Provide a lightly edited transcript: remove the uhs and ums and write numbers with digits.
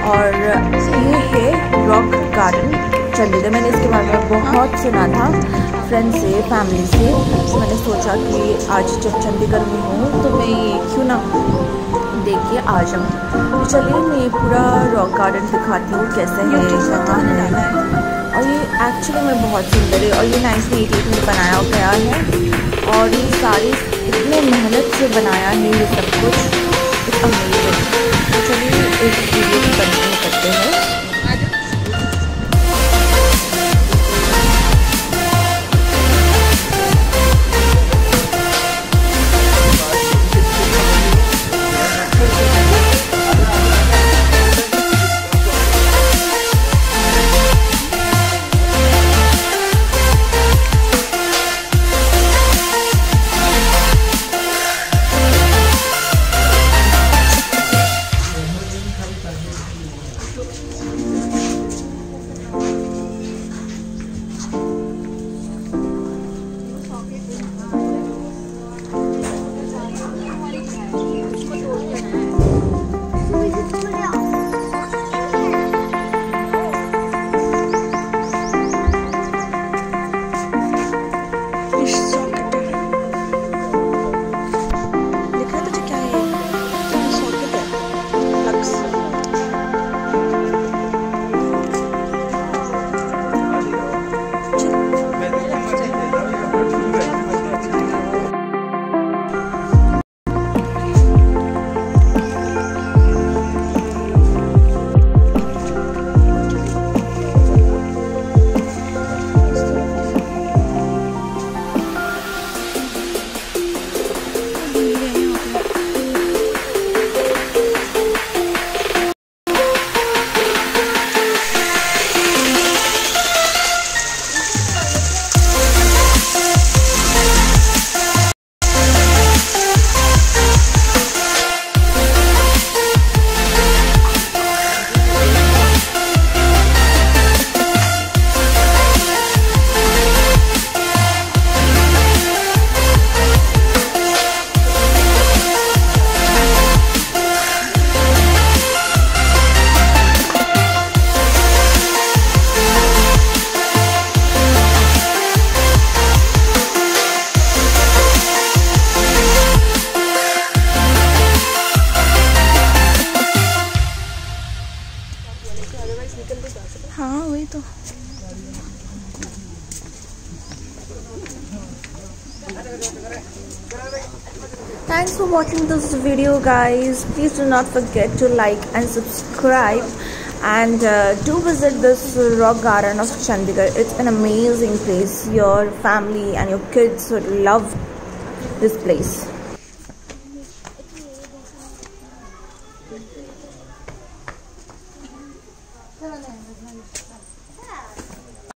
और ये है रॉक गार्डन चंडीगढ़। मैंने इसके बारे में बहुत सुना था फ्रेंड से, फैमिली से, तो मैंने सोचा कि आज जब चंडीगढ़ में हूँ तो मैं ये क्यों ना देख के आ जाऊँ। तो चलिए मैं पूरा रॉक गार्डन दिखाती हूँ कैसे है, कहाँ है। और ये एक्चुअली में बहुत सुंदर है और ये 1988 में बनाया गया है और ये सारी इतने मेहनत से बनाया है ये सब कुछ, इट्स अमेजिंग। तो चलिए इस वीडियो को कंटिन्यू करते हैं। हाँ वही तो। Thanks for watching this video guys. Please do not forget to like and subscribe and do visit this Rock Garden of Chandigarh. It's an amazing place. Your family and your kids would love this place.